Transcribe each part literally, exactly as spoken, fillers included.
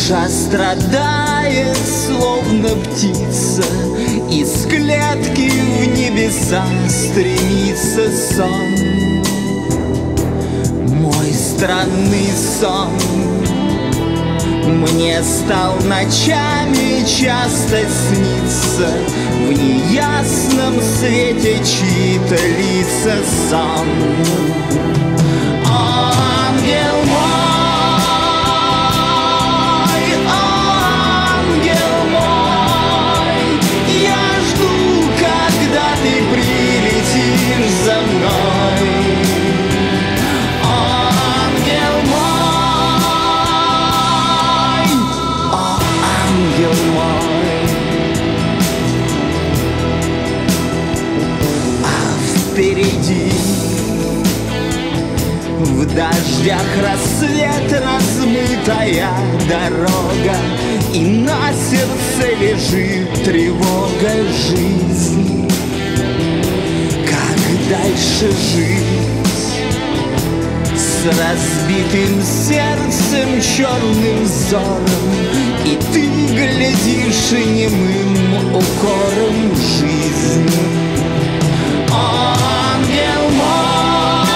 Душа страдает, словно птица, из клетки в небеса стремится сон. Мой странный сон мне стал ночами часто сниться, в неясном свете чьи-то лица сон. Ангел мой, ангел мой, я жду, когда ты прилетишь за мной. Ангел мой, о, ангел мой. А впереди в дождях рассвет, размытая дорога, и на сердце лежит тревога жизни. Как дальше жить с разбитым сердцем, черным взором, и ты глядишь немым укором жизни. Ангел мой,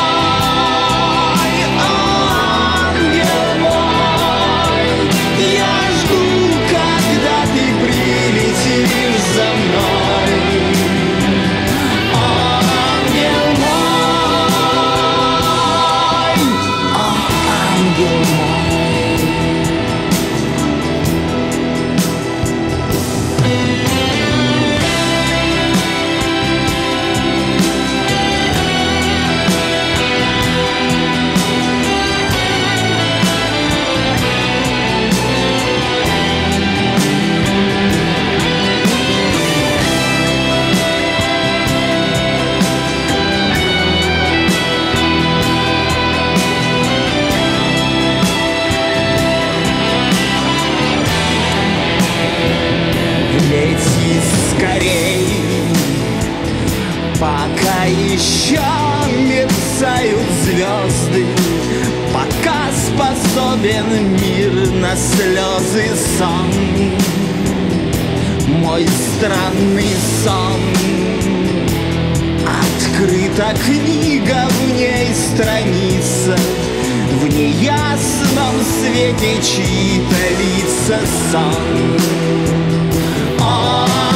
ангел мой, я жду, когда ты прилетишь за мной. Ангел мой, о, ангел мой. Лети скорей, пока еще мерцают звезды, пока способен мир на слезы сон. Мой странный сон, открыта книга, в ней страница, в неясном свете чьи-то лица сон. Oh